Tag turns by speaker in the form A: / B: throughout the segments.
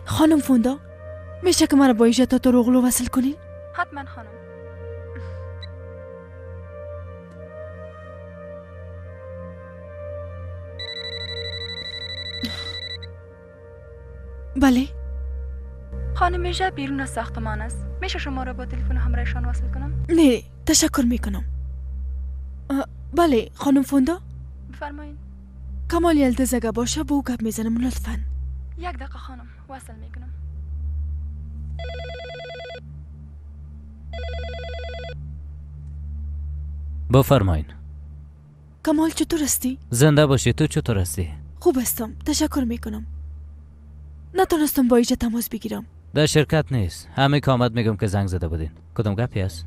A: خانم فوندا میشه که مرا با ایجا تا تروغلو وصل کنین؟
B: حتما خانم.
A: بله.
B: خانم ایجا بیرون از ساختمان است. میشه شما را با تلفن همراهشان وصل کنم؟
A: نه تشکر میکنم. بله خانم فوندا
B: بفرمایید.
A: کمال یلدز اگه باشه با او گپ میزنم لطفاً.
B: 1 دقیقه خانم وصل میکنم.
C: بفرمایین.
A: کمال چطور هستی؟
C: زنده باشی. تو چطور هستی؟
A: خوب هستم تشکر میکنم. نتونستم با ایجا تماس بگیرم.
C: در شرکت نیست. همه که آمد میگم که زنگ زده بودین. کدوم گپی هست؟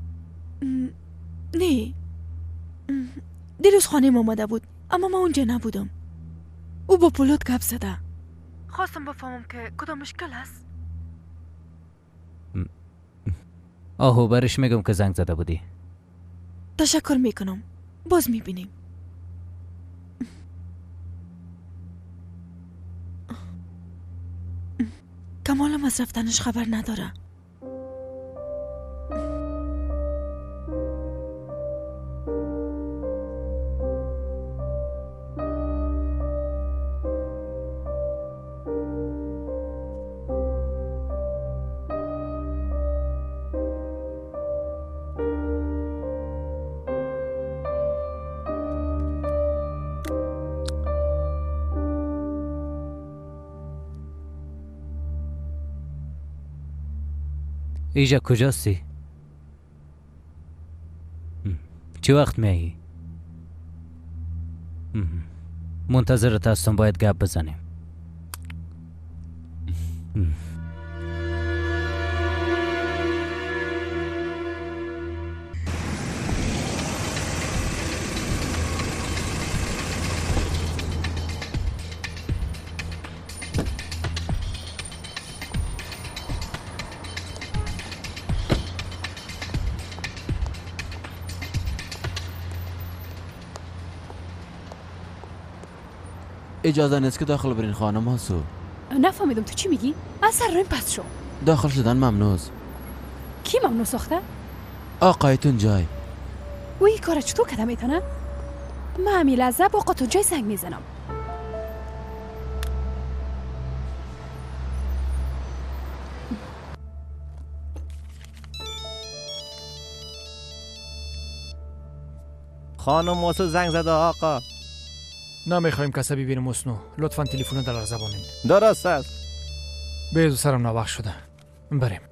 A: نه دیروز خانه آمده بود اما ما اونجا نبودم. او با پولاد گپ زده. خواستم بفهمم که کدام مشکل هست.
C: آهو برش میگم که زنگ زده بودی.
A: تشکر میکنم. باز میبینیم. کمالم از رفتنش خبر نداره.
C: ایجا کجاستی؟ چی وقت میایی؟ منتظرت هستم باید گپ بزنیم.
D: اجازه نیست که داخل برین خانم هاسو.
B: نفهمیدم تو چی میگی؟ از سر رویم پس شو.
D: داخل شدن ممنوز.
B: کی ممنوع ساخته؟
D: آقایتون جای.
B: او این کار چطور کده میتونه؟ من همین لحظه با آقاتون جای زنگ میزنم.
E: خانم موسو زنگ زده آقا.
F: نمیخوایم کسی ببینیم موسنو. لطفاً تلفن در زبانین.
E: درست است.
F: بیزو سرم نوخ شده. بریم.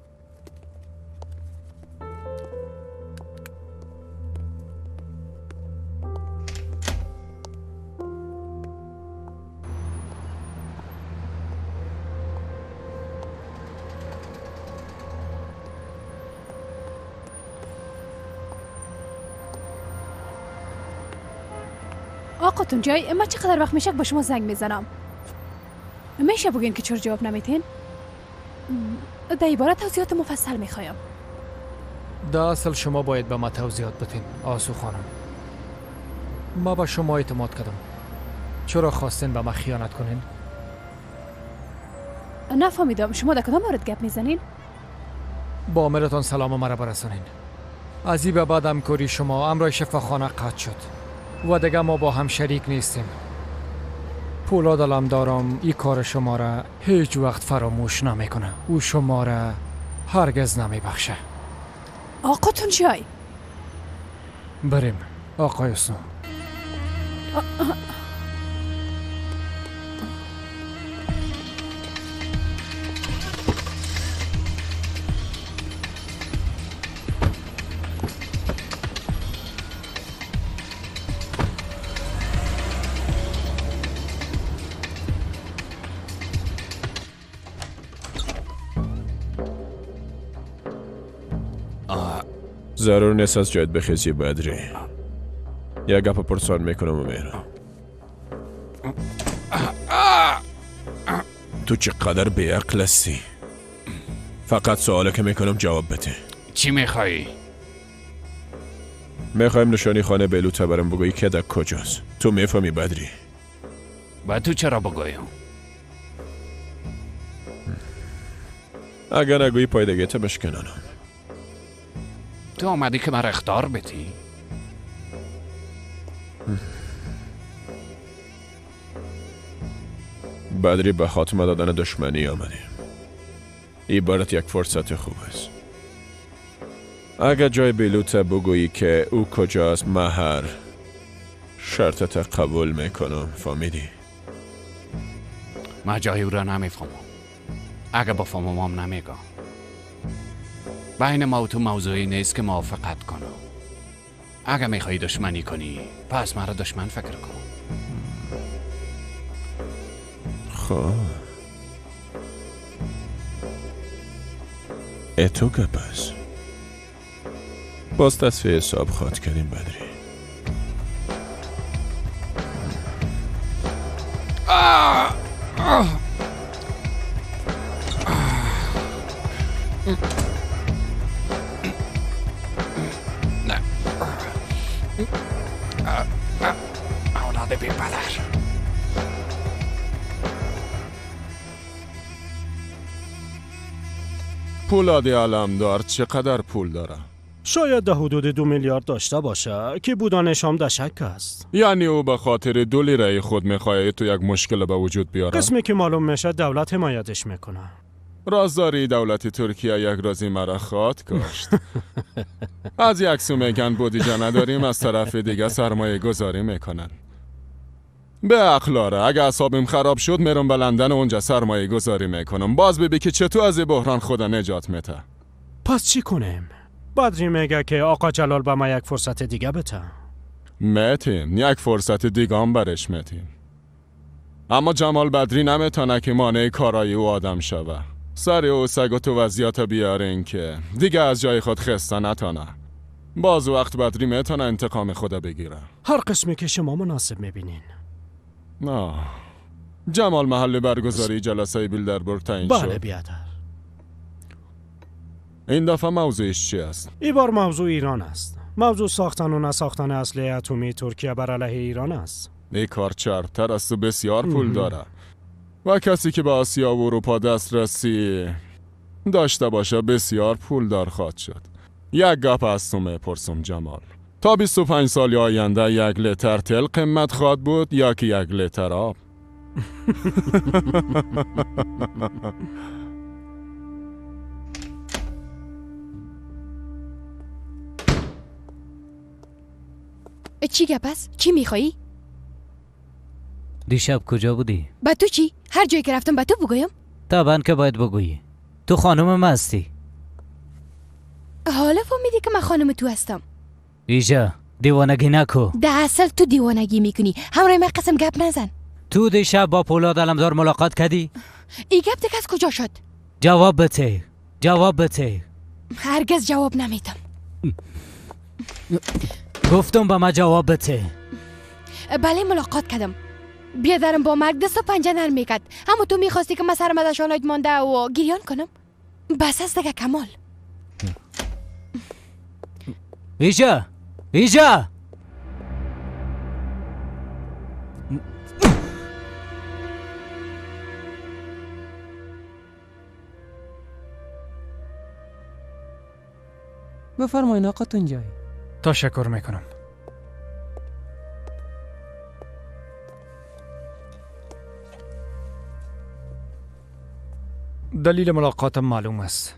B: آقاتون جای ما چقدر وقت میشه با شما زنگ میزنم؟ میشه بگین که چرا جواب نمیتین؟ در عبارت توضیحات مفصل میخوایم.
F: در اصل شما باید به ما توضیحات بدین آسو خانم. ما به شما اعتماد کردم. چرا خواستین به ما خیانت کنین؟
B: نفهمیدم شما در کدام مورد گپ میزنین؟
F: با امرتان سلام مرا برسانین. از این به بعد همکاری شما امرای شفاخانه قطع شد و دیگه ما با هم شریک نیستیم. پولاد علمدارم این کار شما را هیچ وقت فراموش نمیکنه. او شما را هرگز نمیبخشه.
B: آقاتون جای
F: بریم آقای اسنو.
G: ضرور نیست از جایت بخیزی بدری. یک گپ پرسان میکنم و میرم. تو چقدر بیعقل هستی. فقط سواله که میکنم جواب بده.
H: چی میخوایی؟
G: میخوایم نشانی خانه بلوطه برم بگویی که در کجاست. تو میفهمی بدری؟
H: با تو چرا بگویم؟
G: اگر نگویی پایدگیت بشکنانم.
H: تو آمدی که مرا اخطار بدی؟
G: بدری به خاتمه دادن دشمنی آمدیم. عبارت یک فرصت خوب است. اگر جای بیلوت بگویی که او کجاست، مهر شرطت قبول میکنم. فهمیدی؟
H: من جای او را نمیفهمم. اگر بفهمم هم نمیگم. بین ما و تو موضوعی نیست که موافقت کنم. اگر میخوایی دشمنی کنی پس مرا دشمن فکر کن.
G: خب اتو که پس باز تصفیه حساب خواد کردیم بدری.
H: نه اولاد بی پدر.
G: پولادی علمدار چقدر پول داره؟
I: شاید در حدود 2 میلیارد داشته باشه که بودنش هم در شک است.
G: یعنی او به خاطر 2 لیره خود میخواه تو یک مشکل به وجود بیاره؟
I: قسمی که معلوم میشه دولت حمایتش میکنه.
G: رازداری دولت ترکیه یک رازی مرا خواد کشت. از یک سو میگن بودجه نداریم، از طرف دیگه سرمایه گذاری میکنن. به اخلاره اگه اعصابم خراب شد میرم به لندن اونجا سرمایه گذاری میکنم. باز ببین که چطور از بحران خدا نجات میده.
I: پس چی کنیم؟ بدری میگه که آقا جلال به ما یک فرصت دیگه بده.
G: میتیم یک فرصت دیگه هم برش میتیم. اما جمال بدری نمیتونه که مانع کارای او آدم شوه. سر او سگو تو وضعیت بیارین که دیگه از جای خود خسته نتانه. باز وقت بدری میتونه انتقام خدا بگیره.
I: هر قسمی که شما مناسب میبینین.
G: نه جمال محل برگزاری جلسه بیلدربورگ تعیین شد.
I: بله بیادر.
G: این دفعه موضوعش چی است؟
I: این بار موضوع ایران است. موضوع ساختن و نساختن اسلحه اتمی ترکیه بر علیه ایران است.
G: این کار چرتر است و بسیار پول داره و کسی که به آسیا و اروپا دسترسی داشته باشه بسیار پولدار خواهد شد. یک گپ از تو میپرسم جمال، تا 25 سال آینده 1 لیتر تل قیمت خواهد بود یا که 1 لیتر آب؟
J: چی گپ است؟ چی میخوایی؟
C: دیشب کجا بودی؟
J: با تو چی؟ هر جایی که رفتم با تو بگویم؟
C: طبعا که باید بگویی. تو خانم من هستی.
J: حالا فهمیدی که من خانم تو هستم.
C: ایجا دیوانگی نکو.
J: ده اصل تو دیوانگی میکنی. همراه من قسم گپ نزن.
C: تو دیشب با پولاد علمدار ملاقات کردی؟
J: ای گپ دیگه از کجا شد؟
C: جواب بده. جواب بده.
J: هرگز جواب نمیدم.
C: گفتم به من جواب بده.
J: بله ملاقات کردم. بیادرم با مرگ دست و پنجه نرم میکرد. اما تو میخواستی که من سرم از شانایت مانده و گریان کنم. بس است دیگه کمال.
C: ایجا ایجا
K: بفرمایین آقا تونجای.
F: تشکر میکنم. دلیل ملاقاتم معلوم است.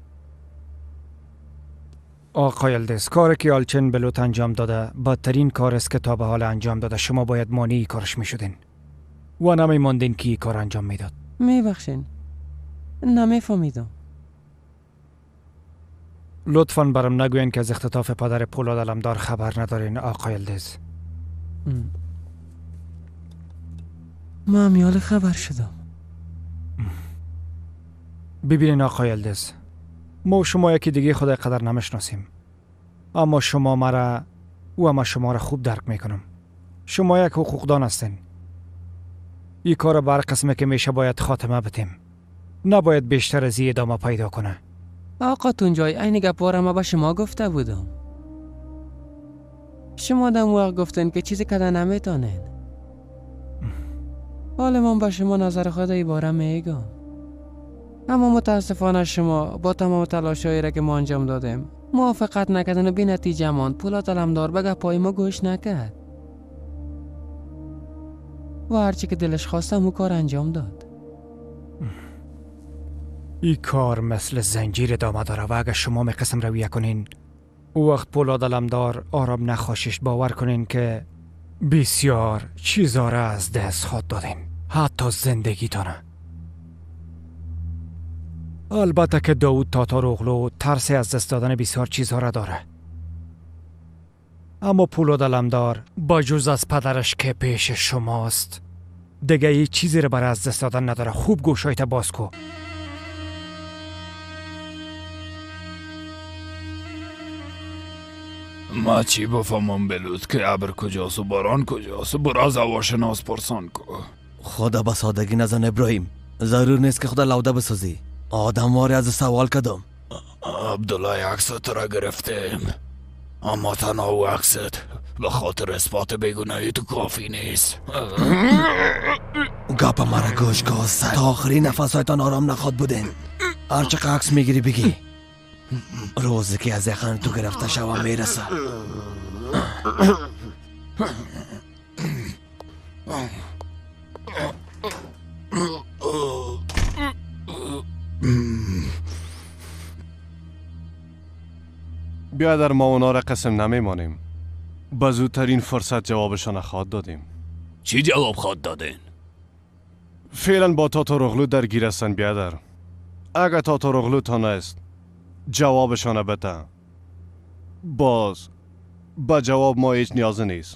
F: آقای یلدز، کاری که آلچن بلوت انجام داده بدترین کار است که تا به حال انجام داده. شما باید مانعی کارش میشدین و نمیماندین که این کار انجام میداد.
K: میبخشین، نمیفهمیدم.
F: لطفاً برام نگوین که از اختطاف پدر پولاد علمدار خبر ندارین آقای یلدز.
K: من امیال خبر شدم.
F: ببینین آقای یلدز، ما و شما یکی دیگه خدای قدر نمیشناسیم، اما شما مرا و ما شما را خوب درک میکنم. شما یک حقوقدان هستین. این کار بر قسمه که میشه باید خاتمه بدیم. نباید بیشتر از این ادامه پیدا کنه.
K: آقا تونجای این گپواره ما به شما گفته بودم. شما دم وقت گفتن که چیزی کده نمیتونین. حالا من با شما نظر خود ای باره میگم. اما متاسفانه شما با تمام تلاشایی را که ما انجام دادیم موافقت نکردن و بی نتیجه ماند. پولاد علمدار به گپای ما گوش نکرد و هرچی که دلش خواست همون کار انجام داد.
F: این کار مثل زنجیر ادامه داره و اگر شما می قسم رویه کنین او وقت پولاد علمدار آرام نخواشش باور کنین که بسیار چیزا را از دست خود دادین، حتی زندگی تانه. البته که داود تاتاروغلو ترسی از دست دادن بسیار چیزها را داره، اما پولاد علمدار با جز از پدرش که پیش شماست دیگه هیچ چیزی را برای از دست دادن نداره. خوب گوشایت باز کو.
L: ما چی بفهمم بلود که ابر کجاست و باران کجاست؟ برا از هواشناس پرسان کو.
M: خدا به سادگی نزن ابراهیم، ضرور نیست که خدا لوده بسازی. آدم واری از سوال کدم.
L: عبدالله عکست را گرفتیم، اما تنها او عکست به خاطر اثبات بیگناهی تو کافی نیست.
M: گپ مرا گوش کن، تا آخرین نفس هایتان آرام نخواد بودین. هرچه عکس میگیری بگی، روزی که از یخن تو گرفته شوم میرسه.
N: بیادر ما اونا را قسم نمیمانیم. با زودترین فرصت جوابشان خواهد دادیم.
H: چی جواب خواهد دادین؟
N: فعلا با تاتاروغلو درگیر هستن بیادر. اگر تاتاروغلو تانست جوابشان بده، باز با جواب ما هیچ نیازی نیست.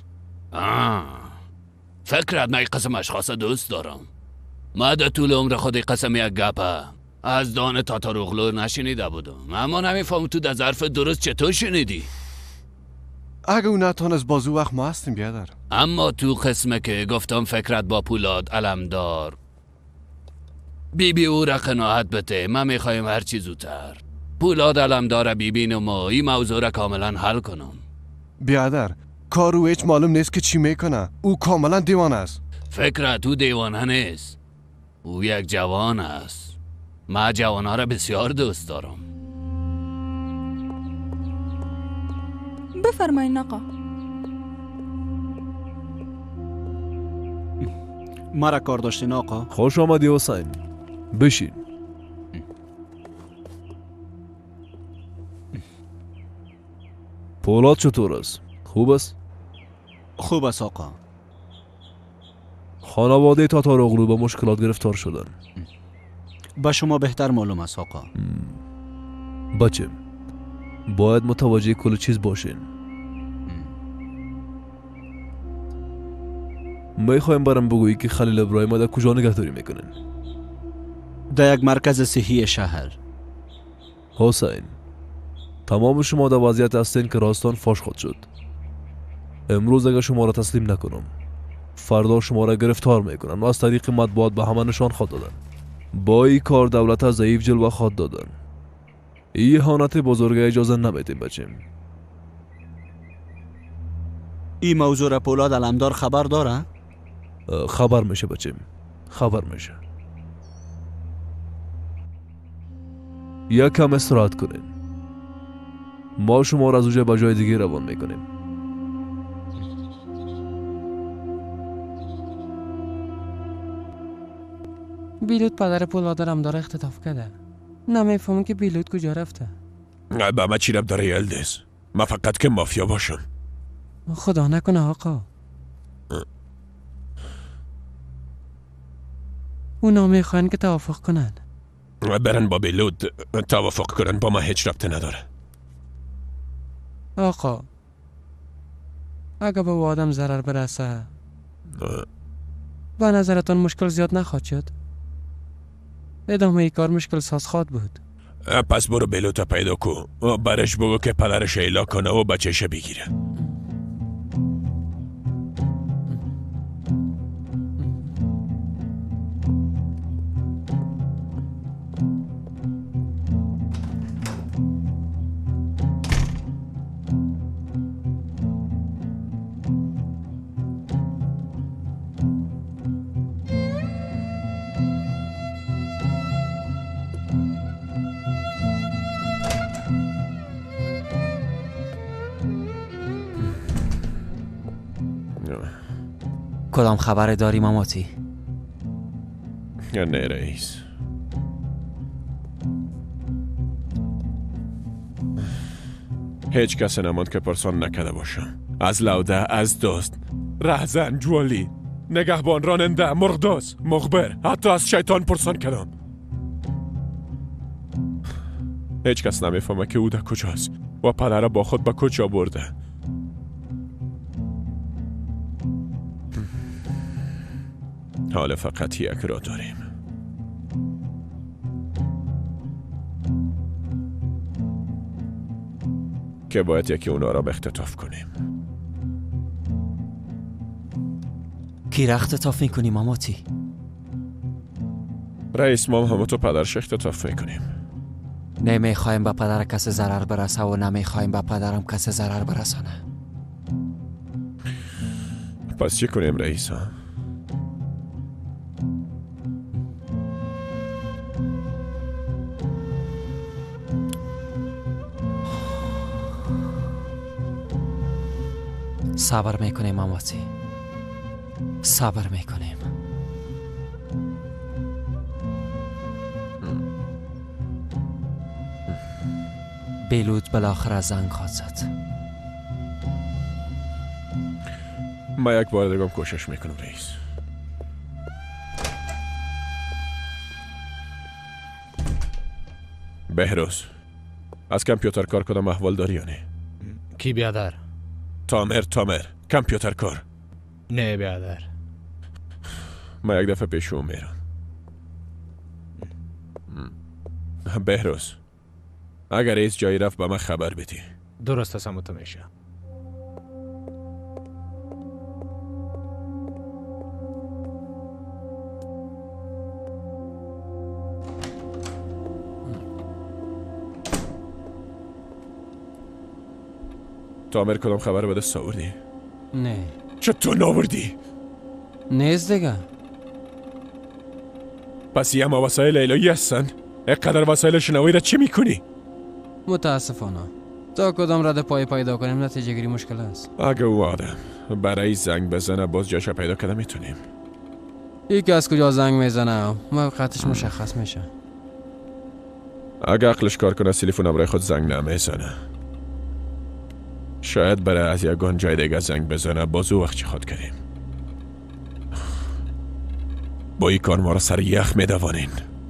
H: فکرت من قسم اشخاص دوست دارم. ما در طول عمر خود قسم یک گپه از دان تاتاروغلو نشنیده بودم، اما نمیفهم تو در ظرف درست چطور شنیدی؟
N: اگه او نتانست بازو وقت ما هستیم بیادر.
H: اما تو قسمه که گفتم فکرت با پولاد علمدار بیبی او را قناعت بده، ما میخوایم هر چی زودتر پولاد علمدار ببینم و این موضوع را کاملا حل کنم.
N: بیادر کارو هیچ معلوم نیست که چی میکنه. او کاملا دیوانه است.
H: فکرت او دیوانه نیست، او یک جوان است. ما جوانها را بسیار دوست دارم.
A: بفرمایین آقا.
O: مرا کار داشتین آقا.
P: خوش آمدی حسین، بشین. پولاد چطور است؟ خوب است؟
O: خوب است آقا.
P: خانواده تاتاروغلو با مشکلات گرفتار شدن.
O: با شما بهتر معلوم است آقا.
P: بچه باید متوجه کل چیز باشین. میخوایم برام بگویی که خلیل ابراهیم در کجا نگهداری میکنن؟
O: در یک مرکز صحی شهر.
P: حسین تمام شما در وضعیت هستین که راستان فاش خود شد. امروز اگر شما را تسلیم نکنم فردا شما را گرفتار میکنن و از طریق مطبوعات به همه نشان خود دادن. با این کار دولت ضعیف جلوه خود دادن. این اهانت بزرگه اجازه نمیدیم بچیم.
O: این موضوع را پولاد علمدار خبر داره؟
P: خبر میشه بچیم، خبر میشه. یک کم استراحت کنین، ما شما را از اوجه به جای دیگه روان میکنیم.
K: بیلود پدر پولاد علمدار اختطاف کرده. نمیفهمم که بیلود کجا رفته.
Q: با ما چی رب داره یلدز؟ ما فقط که مافیا باشم.
K: خدا نکنه آقا. اونا میخوان که توافق کنن.
Q: برن با بیلود توافق کنن، با ما هیچ ربطه نداره.
K: آقا اگه به آدم ضرر برسه به نظرتان مشکل زیاد نخواهد شد؟ ادامه ای کار مشکل ساز خواهد بود.
Q: پس برو بیلوت پیدا کن، برش بگو که پدرش ایلا کنه و بچهش بگیره.
R: کدام خبر داری ماماتی؟
Q: نه رئیس. هیچ کس نماند که پرسان نکرده باشم. از لوده، از دوست، رهزن، جوالی، نگهبان، راننده، مرغداز، مخبر، حتی از شیطان پرسان کردم. هیچ کس نمیفهمه که او در کجاست و پدر با خود به کجا برده. حال فقط یک را داریم. که باید یکی اونا را اختطاف کنیم.
R: کی را اختطاف میکنی ماماتی؟
Q: رئیس ما همه تو پدرش اختطاف میکنیم.
R: نمیخوایم به پدر کسی ضرر برسه و نمیخوایم به پدرم کسی ضرر برسانه.
Q: پس چی کنیم رئیس ها؟
R: صبر میکنیم ماماتی، صبر میکنیم. بیلود بالاخره زنگ خواهد زد.
Q: ما یک بار دیگه کوشش میکنم رئیس. بهروز، از کامپیوتر کار کدام احوال داری یا نه؟
F: کی بیادر؟
Q: تامر کامپیوتر کار.
F: نه بیادر.
Q: ما یک دفعه پیش اون میرم. بهروز، اگر رئیس جایی رفت به من خبر بدی.
F: درست است تو میشه.
Q: تامر کدام خبر به دست آوردی؟
K: نه.
Q: چطور ناوردی؟
K: نیست دیگه.
Q: پس یه ما وسایل الهی هستن؟ اقدر وسایل شنوایی را چی میکنی؟
K: متاسفانه تا کدام رد پای پیدا کنیم نتیجه گیری مشکل است.
Q: اگه او آدم برای زنگ بزنه باز جاش پیدا کنه میتونیم.
K: یکی از کجا زنگ میزنه موقعیتش مشخص میشه.
Q: اگه عقلش کار کنه تلفن برای خود زنگ نمیزنه. شاید برای از یگان جای دیگه زنگ بزنه باز او وقت چی خود کنیم. با این کار ما را سر یخ میدوانین.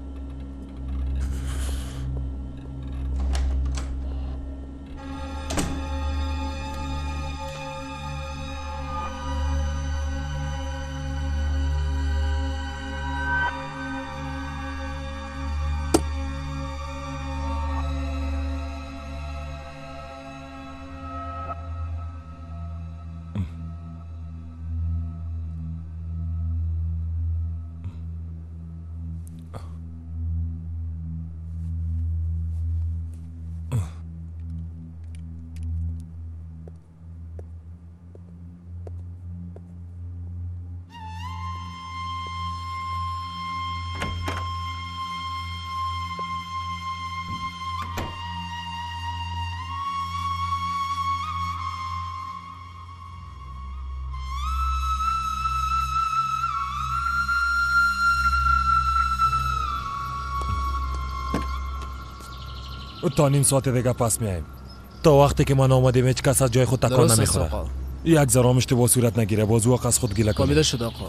S: تا نیم ساعت دیگه پس میاییم. تا وقتی که من آمدیم هیچ کس از جای خود تکان نمیخوره. یک ذره اشتباه صورت نگیره باز وقت از خود گله کنه.
F: کامل شد آقا.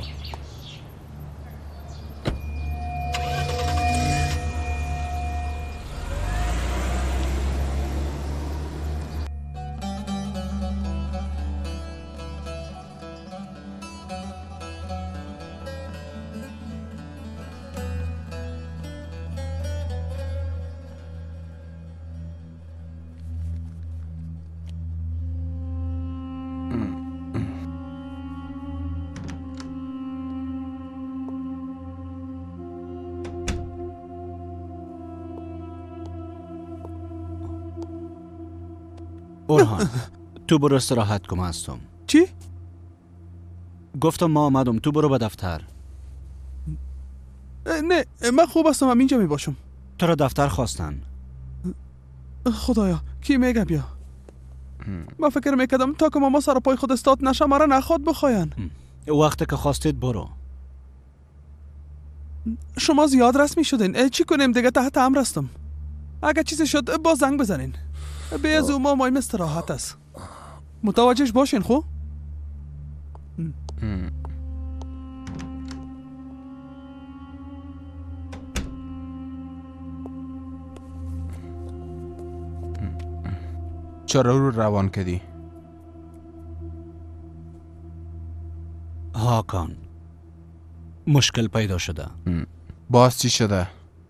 O: اورهان تو برو استراحت کن هستم. چی؟ گفتم ما آمدم تو برو به دفتر.
T: نه من خوب هستم هم اینجا می باشم.
O: تو را دفتر خواستن.
T: خدایا کی میگه بیا. من فکر میکردم تا که ماما سر پای خود استاد نشه مرا نخواد بخواین.
O: وقتی که خواستید برو.
T: شما زیاد رسمی شدین. چی کنیم دیگه؟ تحت امر هستم. اگه چیزی شد با زنگ بزنین. به از ما مایم استراحت است. متوجهش باشین خب؟
U: چرا رو روان کردی؟
O: هاکان مشکل پیدا شده.
U: باز چی شده؟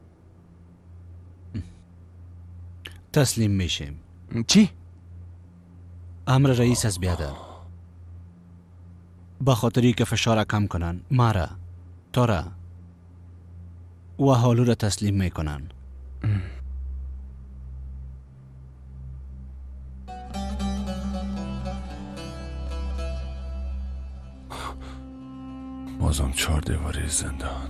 O: تسلیم میشیم.
U: چی؟
O: امر رئیس از بیادر. به خاطری که فشار کم کنن مارا تورا و حالو را تسلیم میکنن.
Q: بازم 4 دیواری زندان.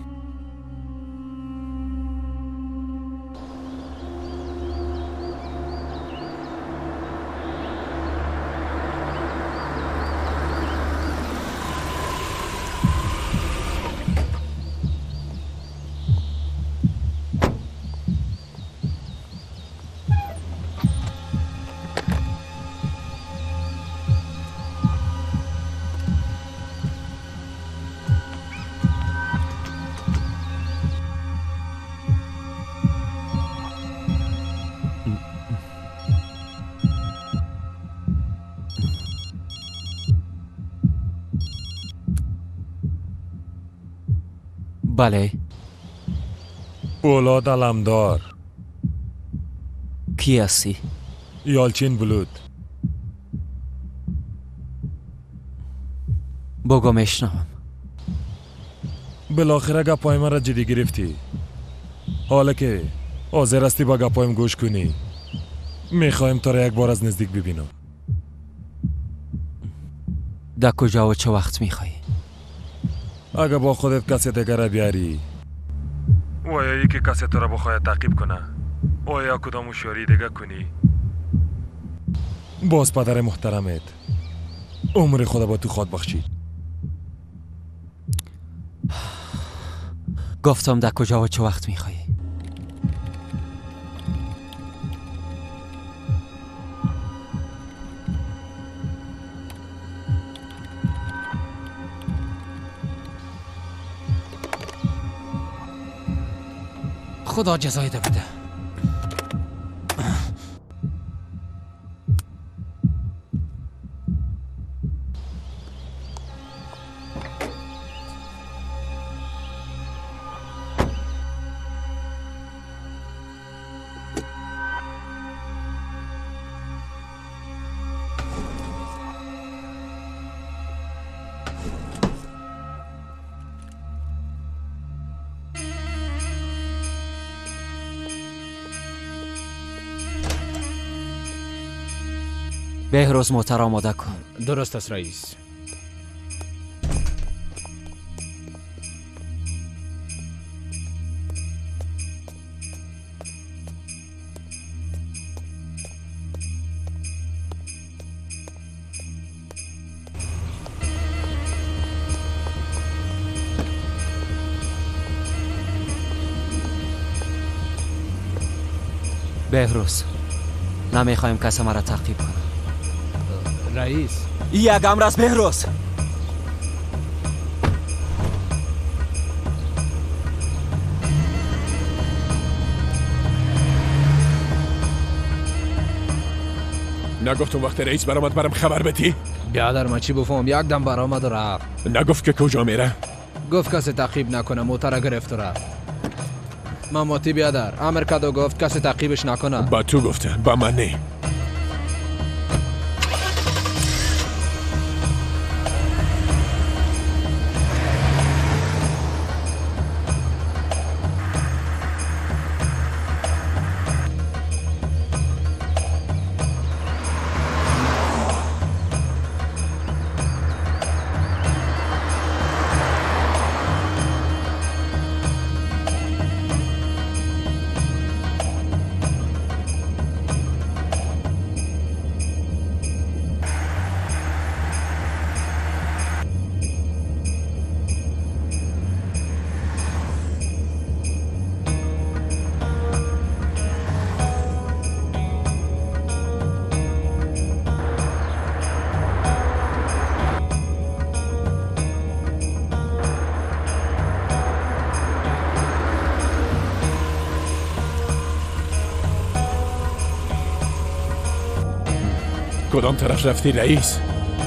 R: بله.
S: پولاد علمدار.
R: کی هستی؟
S: یالچین بلود.
R: بگو میشنوم.
S: بالاخره گپای من را جدی گرفتی. حالا که حاضر هستی با گپایم گوش کنی، میخوایم تا را یک بار از نزدیک ببینم.
R: در کجا و چه وقت میخوایی؟
S: اگه با خودت کسی دیگر را بیاری و یا یکی کسی تو را بخواید تعقیب کنه و یا کدام هوشیاری دیگه کنی، باز پدر محترمت عمر خدا با تو خواد بخشید.
R: گفتم در کجا و چه وقت میخوایی؟ خدا جزای ده بده. بهروز موتر آماده کن.
K: درست است رئیس.
R: بهروز نمیخوایم کسی مرا تعقیب کنه.
K: رئیس
R: یک امر است بهروز.
Q: نگفتم وقت رئیس برآمد برام خبر بدی؟
K: بیادر ما چی بفهم؟ یک دم برآمد و رفت.
Q: نگفت که کجا میره؟
K: گفت کسی تعقیب نکنه، موتر گرفت و رفت. ماماتی بیادر امر کرد و گفت کسی تعقیبش نکنه.
Q: با تو گفته، با من نه. کدام طرف رفتی رئیس؟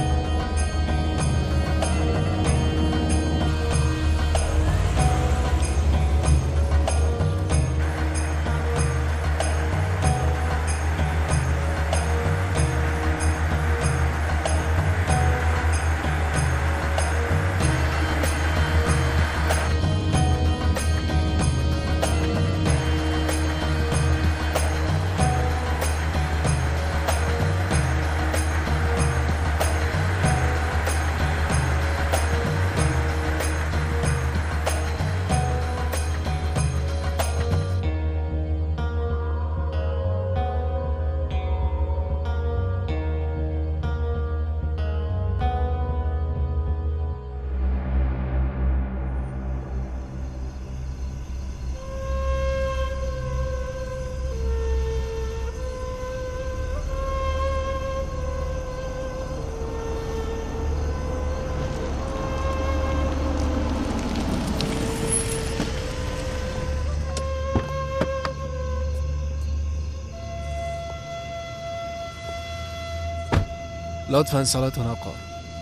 P: لطفا صلاتون آقا.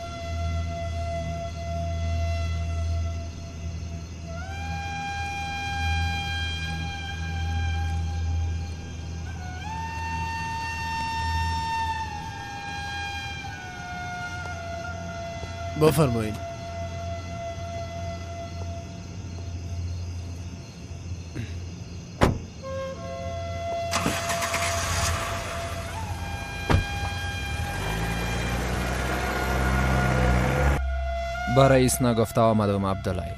P: بفرمایید.
K: با رئیس نگفته آمدم عبدالله.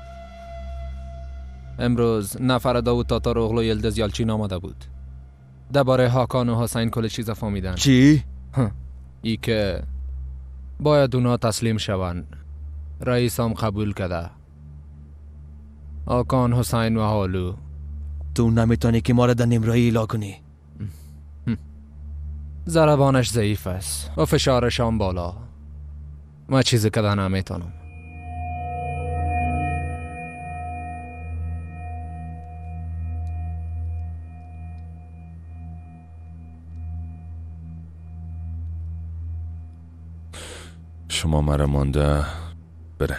K: امروز نفر داوود تاتار اغلو یلدز یالچین آمده بود. درباره هاکان و حسین کل چیز فهمیدن.
M: چی؟
K: ای که باید اونا تسلیم شوند. رئیس هم قبول کرده. هاکان، حسین و حالو.
M: تو نمیتونی که ما را در نمرایی ایلا کنی.
K: ضربانش ضعیف است و فشارش هم بالا. ما چیزی که نمیتونم.
Q: شما مرا مانده برن.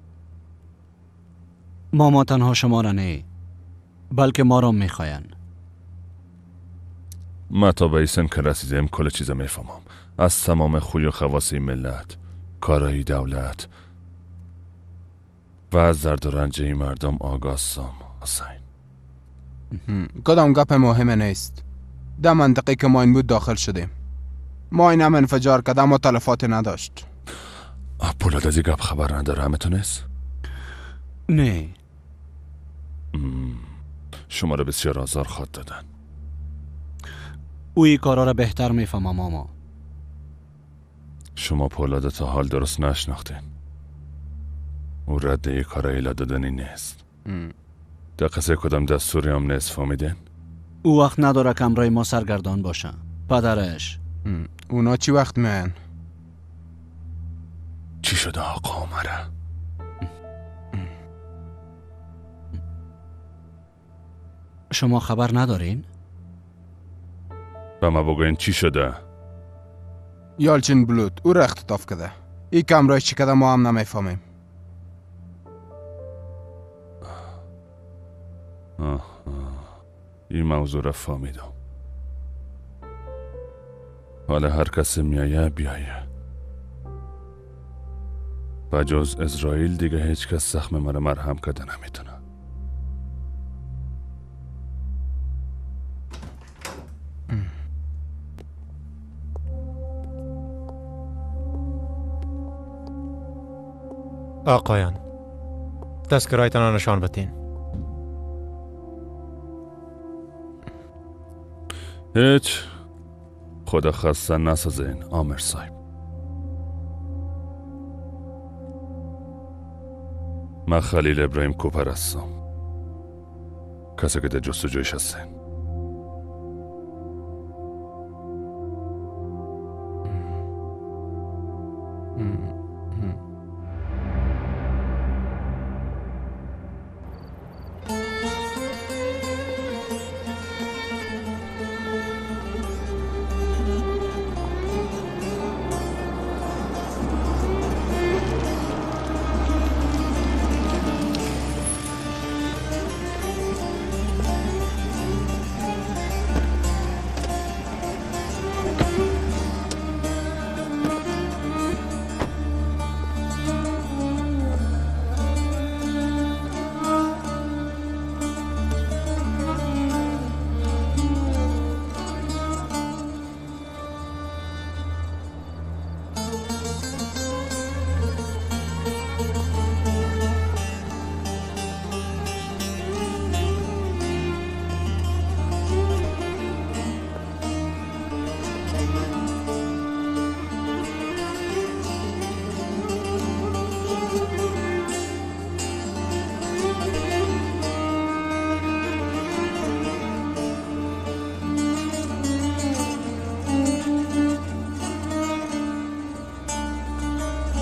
O: ما تنها شما را نه بلکه ما را میخواین.
Q: ما تا به ایسن که رسیدیم کل چیز میفهمم. از تمام خوی و خواص ملت، کارهای دولت و از درد و رنج این مردم آگاهیم. حسین
U: کدام گپ مهم نیست. در منطقه که ما این بود داخل شدیم. ما این هم انفجار کرده اما تلفات نداشت.
Q: پولاد از این گپ خبر نداره همتون نیست؟
O: نه.
Q: شما را بسیار آزار خواد دادن.
O: او این کارا را بهتر میفهمم ماما.
Q: شما پولاد تا حال درست نشناختین. او رد یک کار ایلا دادنی نیست. در قصه کدام دستوری هم نیست فهمیدین؟
O: او وقت نداره که امرای ما سرگردان باشن. پدرش.
U: اونا چی وقت میان؟
Q: چی شده آقا عمره؟
O: شما خبر ندارین؟
Q: به ما بگوین چی شده؟
U: یالچین بلود او را اختطاف کرده. ای که امرای چی کرده ما هم نمیفهمیم.
Q: این موضوع را فهمیدم. حالا هر کسی میایه بیایه. بجز اسرائیل دیگه هیچ کس زخم مرا مرهم کرده نمیتونه.
F: آقایان تذکرهایتان را نشان بدین.
Q: هیچ خدا خسته نسازین آمر صاحب. من خلیل ابراهیم کوپر هستم. کسی که در جستجویش هستین.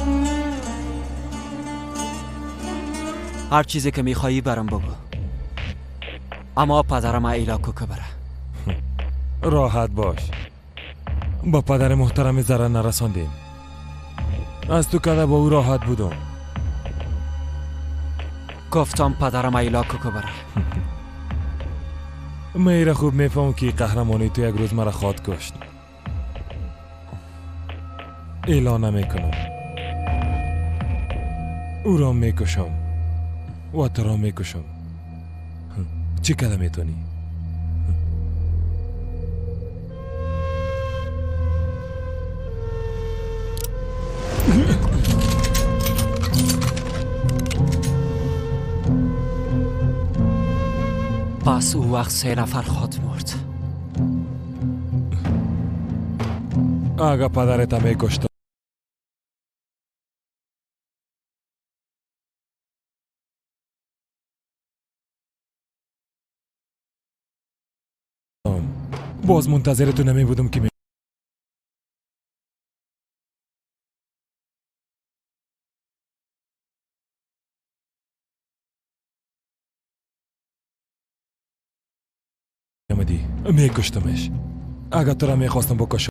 R: هر چیزی که میخوایی برام بگو، اما پدرم ایلا کوکه بره.
S: راحت باش، با پدر محترم ضرر نرساندیم. از تو کده با او راحت بودم.
R: گفتم پدرم ایلا کوکه بره.
S: میره خوب میفهم که قهرمانی تو یک روز مرا خواد کشت. ایلا نمیکنم، او را میکشم و تو را میکشم. چی کده میتونی؟
R: پس او وقت 3 نفر خود مرد.
S: اگه پدرت هم میکشت باز منتظر تو نمی بودم که میکشتمش. اگه تو را میخواستم بکشم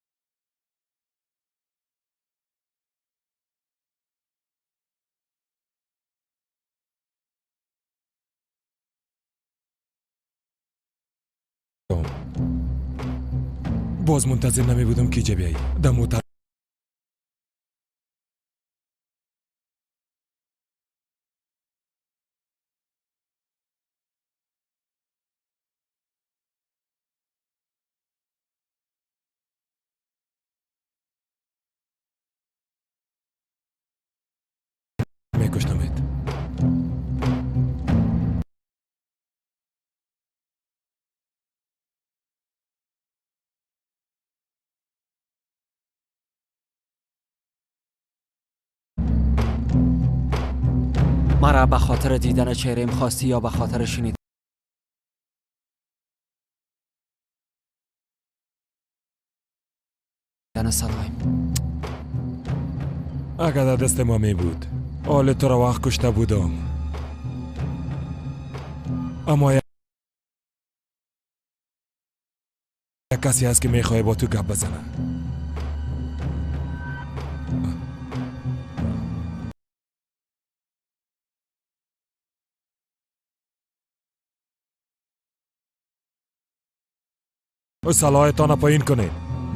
S: باز منتظر نمی بودم که بیایی دموتر. میکشتمت.
R: مرا به خاطر دیدن چهره‌ام خواستی یا به خاطر شنیدن صدایم؟
S: اگر در دست ما می بود حال تو را وقت کشته بودم، اما یک کسی هست که میخواه با تو گپ بزنه. سلاحتان پایین کنید.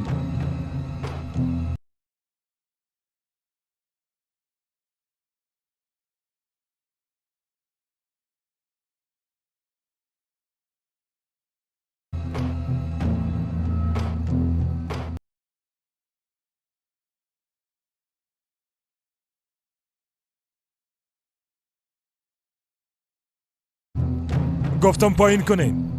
S: گفتم پایین کنید.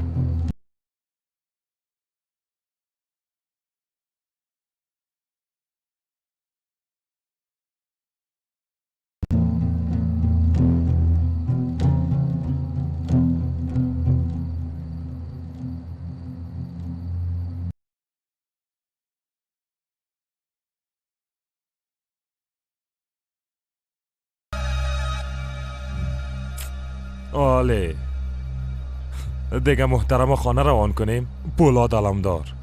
S: آله دیگه محترم خانه روان کنیم. پولاد علمدار.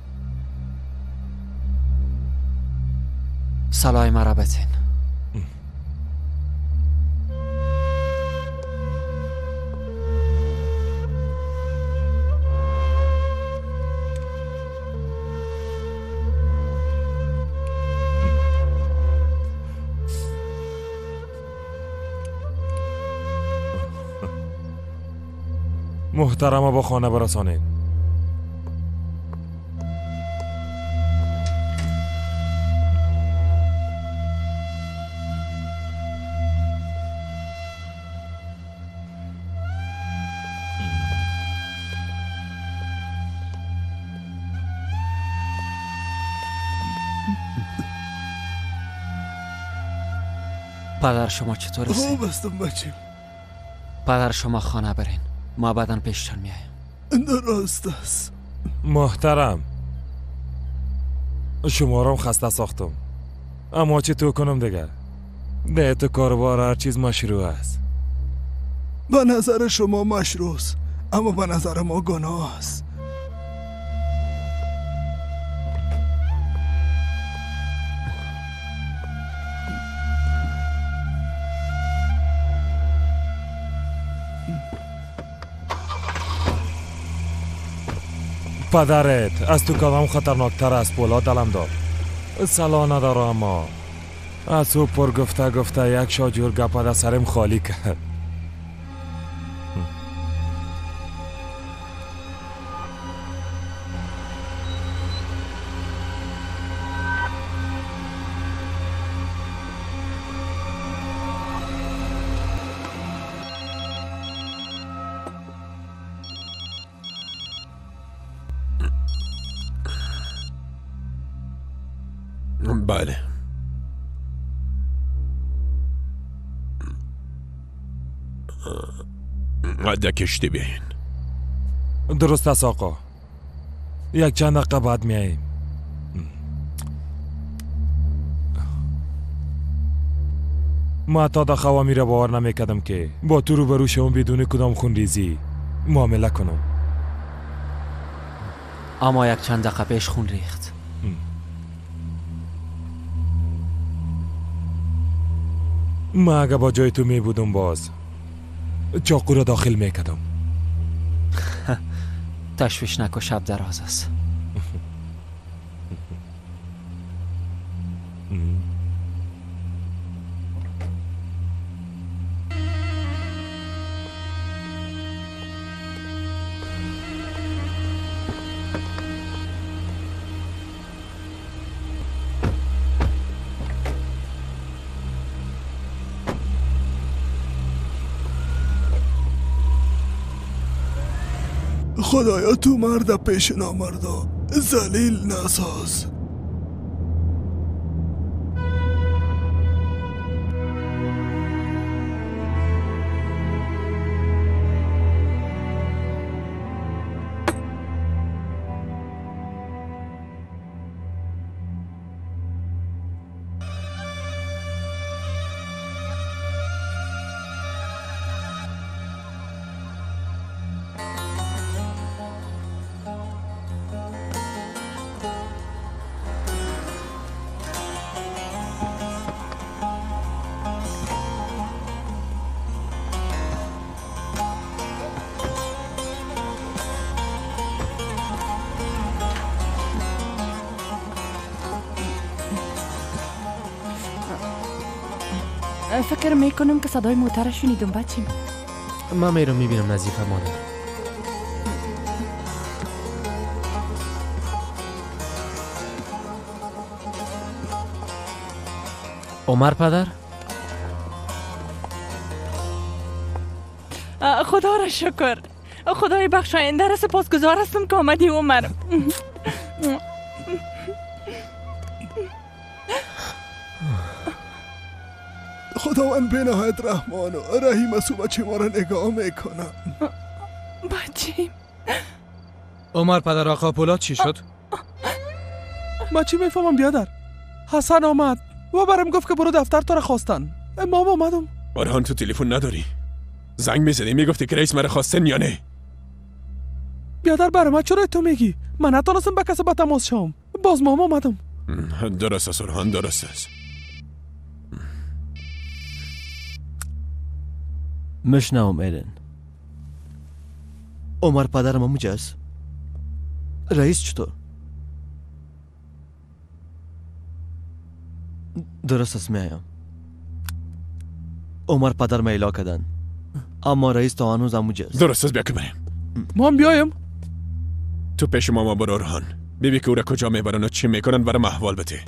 R: سلای مرا بتین.
S: محترم با خانه برسانید.
R: پدر شما چطور است؟
T: خوب هستم بچه.
R: پدر شما خانه برین، ما بعداً پیشتر میایم.
T: درست است.
S: محترم شما رو خسته ساختم. اما چه تو کنم دیگه؟ ده تو کاروبار هر چیز مشروع است.
T: به نظر شما مشروع است، اما به نظر ما گناه است.
S: پدرت از تو کدام خطرناکتر است پولاد علمدار؟ سلا نداره اما از او پر گفته یک شاجور گپا در سرم خالی کرد.
Q: بله. عده کشتی بیاین.
S: درست است آقا. یک چند دقیقه بعد میاییم. ما تا در خوامی را باور نمیکردم که با تو روبرو شوم بدون کدام خونریزی معامله کنم.
R: اما یک چند دقیقه پیش خون ریخت.
S: ما اگه با جای تو می بودم باز چاقو را داخل میکردم.
R: تشویش نکن، شب دراز است.
T: خدایا تو مرد پیش نامردا ذلیل نساز.
B: فکر میکنم که صدای موتر شنیدم بچیم.
D: من میرم میبینم نظیفه مادر. عمر پدر؟
A: خدا را شکر. خدای بخشاینده را سپاسگزار هستم که آمدی عمر.
T: خداوند به نهایت رحمان و رحیم است و بچه ما را نگاه میکنه.
A: بچیم.
D: عمر پدر آقا پولاد چی شد؟
T: من چی میفهمم بیادر؟ حسن آمد و برم گفت که برو دفتر تو را خواستن. ما آمدم.
Q: آرهان تو تلفن نداری؟ زنگ میزدی میگفتی که رئیس مرا خواستن یا نه؟
T: بیادر برام چرا تو میگی؟ من نتونستم به کسی با تماس شم. باز ما آمدم.
Q: درست است آرهان، درست است.
M: مشنوم ایلن. عمر پدرم همونجاست. رئیس چطور؟ درست است میایم. عمر پدر میلا کردن اما رئیس تا هنوز همونجاست.
Q: درست است، بیا که بریم.
T: ما هم بیایم.
Q: تو پیش ماما برو آرهان، ببین که او را کجا میبرن و چی میکنن، برام احوال بده.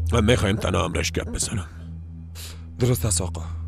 Q: من میخوایم تنها امرش گپ بزنم.
S: درست است آقا.